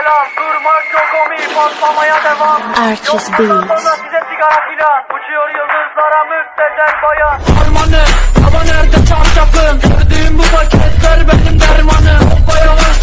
selam. Durmak yok omi, patlamaya devam. Artist Beats. Sonra size sigara filan. Uçuyor yıldızlara müptezel bayan. Harmanı, hava nerede çarşafın? Gördüğüm bu paketler benim dermanım. Bayağı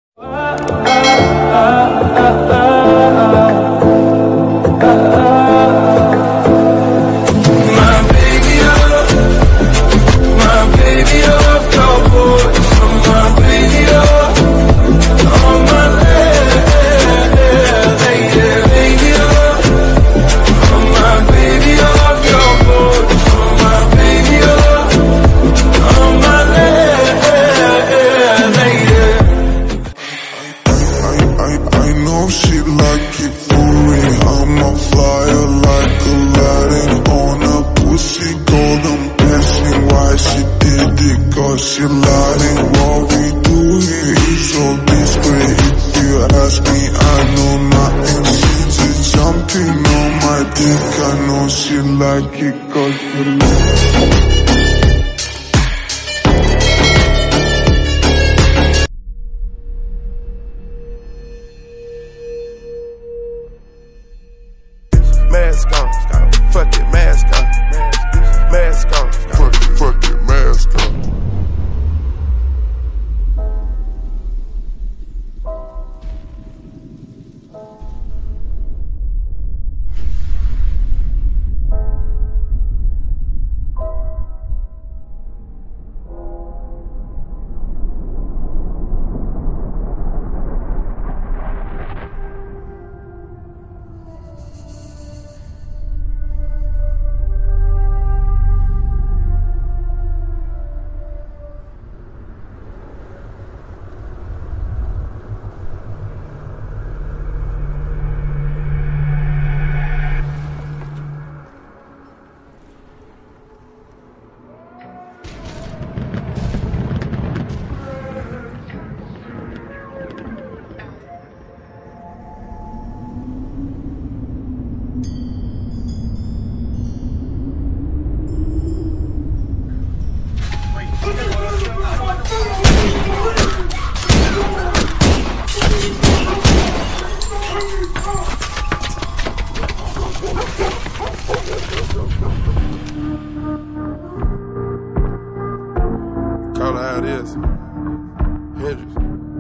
she lying, what we do here is so discreet. If you ask me, I know nothing. She just jumping on my dick. I know she like it 'cause she mask on, fuck it, mask on, mask on, fuck it, mask on. Call it how it is. Hendrix.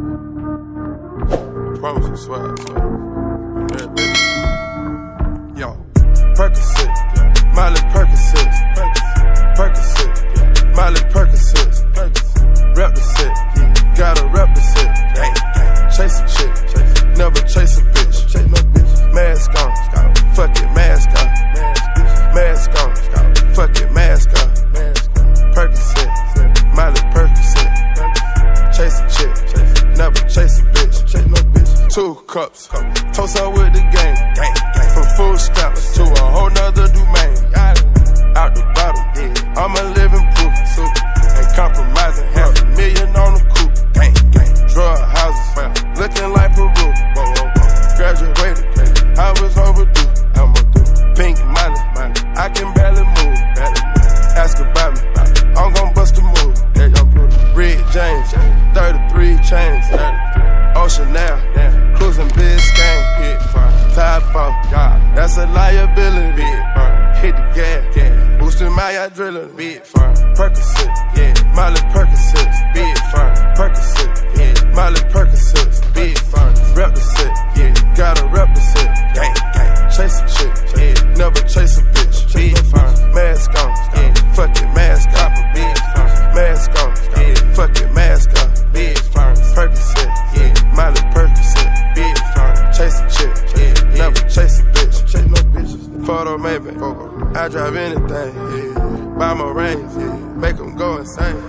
I promise you, swear. I'm that bitch. Yo, Percocet, Miley Percocet, Percocet, Miley Percocet, rep the set, gotta rep the set. Chase a chick, never chase a bitch. Mask on, fuck it, mask on. Mask on, fuck it, mask on. Percocet, Miley Percocet, chase a chick, never chase a bitch. 2 cups, toast up with the gang. From food stamps to a whole nother domain. Out the bottle, I'm a living proof. Ain't compromising, $500,000 on the coupe. Drug houses, looking like Peru. Graduated, I was overdue. Pink money, I can barely move. Ask about me, I'm gon' bust a move. Red James, 33 chains. Ocean now, cruising Biscayne. Top off, that's a liability. Hit the gas, boosting my adrenaline. Percocet, Miley Percocet, Percocet, Miley Percocet, rep the set, gotta rep the set. Chase a chick, never chase a bitch. Mask on, fuck it, mask on. Mask on, fuck it, mask on. Percocet, Miley Percocet, chase a chick, never chase a bitch. Photo maybe, I drive anything, buy my range, make them go insane.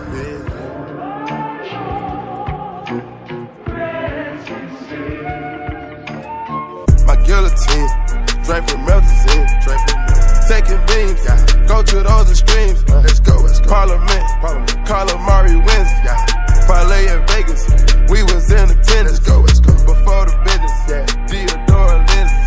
My guillotine, draped with melazine, taking beams, go to those extremes. Let's go, Parliament, Calamari wins, parlay in Vegas, we was in attendance. Let's go, before the business, Theodore lenses,